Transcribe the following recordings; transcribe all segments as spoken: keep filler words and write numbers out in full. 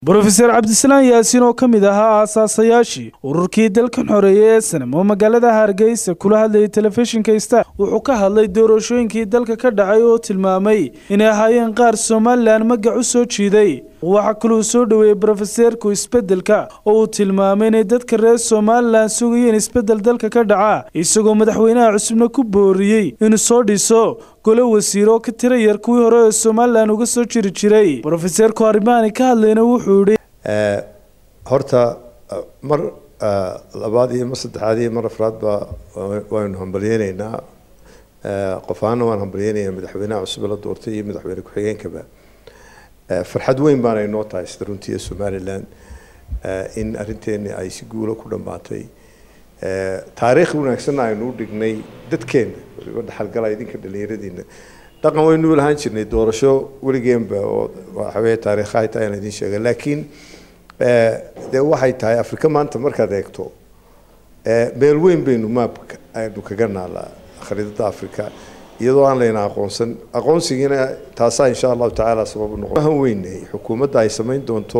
Professor Cabdisalaan Yaasiin oo ka mid ahaa aasaasayashii ururkii dalkan xoreeyay ee sanam oo magaalada Hargeysa kula hadlayay telefishinka Star wuxuu ka hadlay doorashooyinkii dalka ka dhacay oo tilmaamay inay ahaayeen qaar Soomaaliland magac u soo jiiday waxa kale uu soo dhaweeyay professorku isbedelka oo uu tilmaamay in dadka reer Soomaaliland sugayeen isbedel dalka ka dhaca isagoo madaxweynaha cusubna ku booriyay inuu soo dhiso golo wasiiro ka tira yar kuwii hore ee Soomaaliland uga soo jiri jiray professorku arrimahan ka hadlayna wuxuu yiri ee horta mar labaad iyo mar saddexaad iyo mar afraad ba waanu hambalyeynaa ee qofaana waan hambalyeynaa madaxweynaha cusub la doortay iyo madaxweyne ku xigeenkaba farxad weyn baan ay noo tahay runtii Soomaaliland in arinteeni ay si guul ku dhamaatay ee taariikh wanaagsan aynu dhignay dadkeena wada xalgal idinka dhalinyaradiina dhaqan weyn u lahaan jirnay doorasho waligeemba oo waxa weey taariikh ay tahay idin sheegay laakiin ee de waxay tahay Afrika maanta markaad eegto ee meel weyn baynu maabka aynu kaga naalaa khariidada Afrika iyadoo aan leena aqoonsan aqoonsigiina taasa insha Allah ta'ala sabab noqon weynay xukuumadda ay sameyn doonto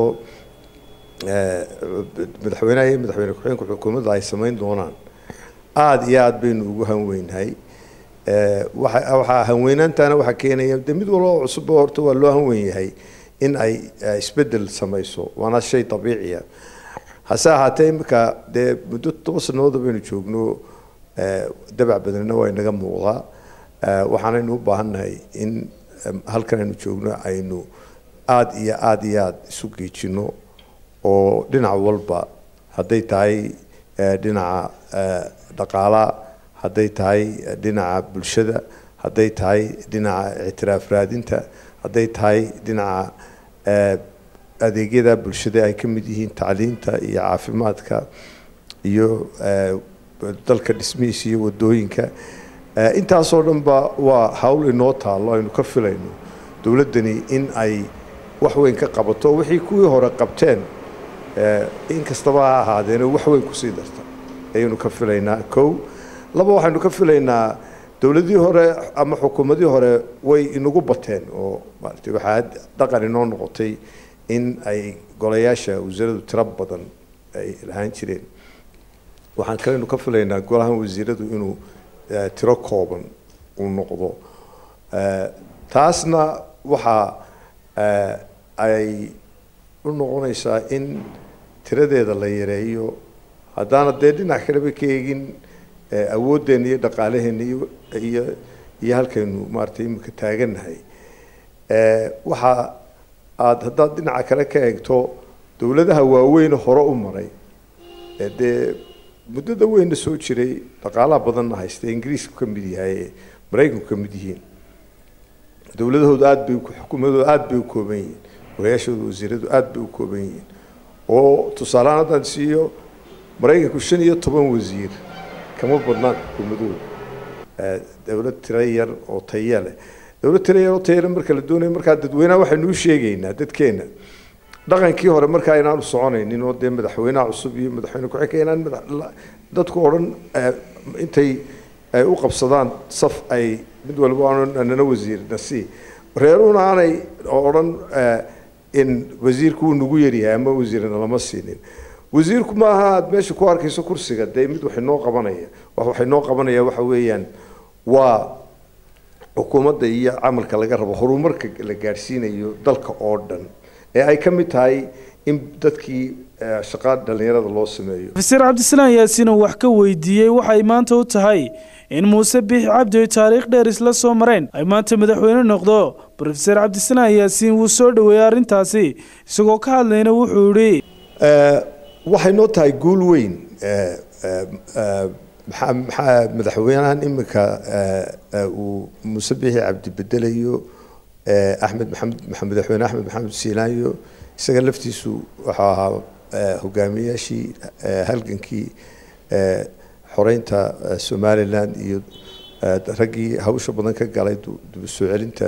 ee madaxweynaha iyo madaxweyne ku xigeenka xukuumadda ay sameyn doonaan aad iyo aad baynu ugu han weynahay ee waxa waxa han weynaantana waxa keenaya mid walba cusub horta waa loo han weyn yahay in ay isbedel samayso waana shay dabiici ah hase ahaatee imka de muddo toban sanadood baynu joogno ee dabac badanna way naga muuqdaa waxaan u baahanahay in halkan aynu joogno aynu aad iyo aad iyo aad isu geejino oo dhinac walba haday tahay dhinaca dhaqaalaha haday tahay dhinaca bulshada haday tahay dhinaca ictiraaf raadinta haday tahay dhinaca adeegyada bulshada ay ka mid yihiin tacliinta iyo caafimaadka iyo dalka dhismihiisa iyo wadooyinka intaas oo dhan ba waa hawl inoo taalo aynu ka filayno dawladani in ay wax weyn ka qabato wixii kuwii hore qabteen ee in kastaba ha ahaadeen wax weyn ku sii darta aynu ka filaynaa kow laba waxaynu ka filaynaa dawladii hore ama xukuumadii hore way inagu bateen oo maartay waxa dhaqan inoo noqotay in ay golayaasha wasaaraddu tirab badan ay lahaan jireen waxaan kale ka filaynaa golahan wasiiradu inuu tiro kooban uu noqdo ee taasna waxa ay u noqonaysaa in tiradeeda la yareeyo hadana deedina xirba keegin awoodeen iyo dhaqaalaheena iyo iyo halkaynu maartay imka taaganahay ee waxa aad hadda dhinaca kale ka eegto dawladaha waaweyn hore u maray ee muddada weyn soo jiray dhaqaalaha badan haystay Ingiriiska ka mid yahay Mareykanka ka mid yihiin dawladahooda aad bay xukuumadooda aad bay u kooban yihiin walaashooda wasiiradu aad bay u kooban yihiin oo tusaalahan siiyo Mareykanku shan iyo toban wasiir kama badnaan xukuumadooda ee dawlad tirayar oo tayale dawlad tirayar oo tayale marka la doonayo marka dadweynaha waxaynu u sheegaynaa dadkeena dhaqankii hore marka aynaanu soconaynin oo de madaxweynaha cusub iyo madaxweyne ku xigeenan dadku oran intay ay u qabsadaan saf ay mid walba aanana wasiir nasi reeruna aanay oran in wasiirku nugu yariyaa ama wasiirna lama siinin wasiirku ma aha meesha ku arkayso kursiga de mid wax inoo qabanaya wax wax inoo qabanaya waxa weeyaan waa xukuumadda iyo amalka laga rabo horumarka la gaarsiinayo dalka oo dhan ee ay ka mid tahay in dadkii shaqada dhalinyarada loo sameeyo Professor Cabdisalaan Yaasiin wax ka weydiiyay waxay maanta u tahay in Muuse Biixi Cabdi taariikh dheer isla soo mareen ay maanta madaxweyne noqdo Professor Cabdisalaan Yaasiin wuu soo dhaweeyay arintaasi isagoo ka hadlayna wuxuu yiri ee waxay noo tahay guul weyn ee maxaa madaxweynahan imika uu Muuse Biixi Cabdi bedelayo Ahmed Maxamed Maxamed madaxweyne Ahmed Maxamed Siilaanyo isaga laftiisu waxa ahaa hogaamiyaashii halgankii xoreynta Soomaaliland iyo ragii hawsha badan ka galay dib soo celinta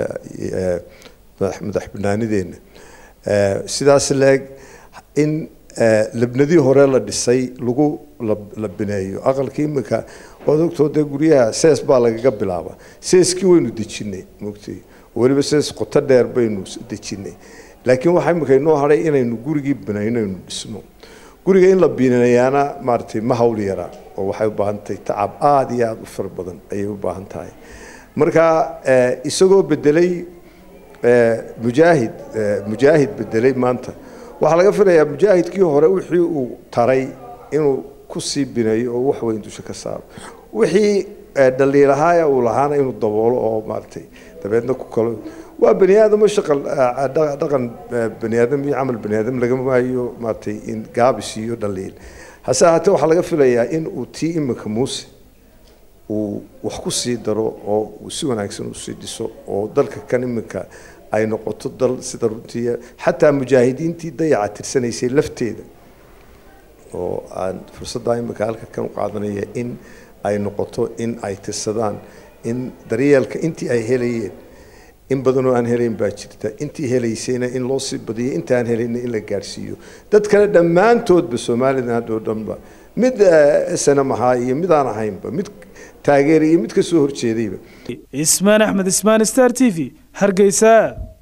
madaxbanaanideena sidaas leeg in labnadii hore la dhisay lagu la bineeyo aqalkii imika wadogtooda guriyaha sees baa laga bilaaba seeskii waynu dejinay mugtay waliba sees qoto dheer baynu dejinay laakiin waxa imika inoo haray inaynu gurigii binayno inaynu dhisno guriga in la binayaana maartay ma hawl yara oo waxay u baahan tahay tacab aad iyo aad u far badan ayay u baahan tahay marka isagoo bedelay mujaahid mujaahid bedelay maanta waxa laga filayaa mujaahidkii hore wixii uu taray inuu ku sii binayo oo wax weyn dusha ka saaro wixii dhaliilaha uu lahaana inuu daboolo oo maartay dabeedna ku kalo waa bani aadam shaqal dhaqan bani aadam iyo amal bani aadam laga maayo maartay in gaabis iyo dhaliil hase haatee waxa laga filayaa in uu tii imika muuse uu wax ku sii daro oo uu si wanaagsan u sii dhiso oo dalka kan imika ay noqoto dal sida runtii xataa mujaahidiintii dayaca tirsanaysay lafteeda oo aan fursadda imika halka kan u qaadanaya in ay noqoto in ay tirsadaan in daryeelka intii ay helayeen in badan oo aan helayn baa jirta intii helaysayna in loo sii badiyo inta aan helayna in la gaarsiiyo dad kale dhammaantoodba Soomaaliland hadoo dhanba mid sanamaha iyo mid aan ahaynba mid taageer iyo mid ka soo horjeedayba Ismaan Axmed Ismaan Star T V Hargeysa.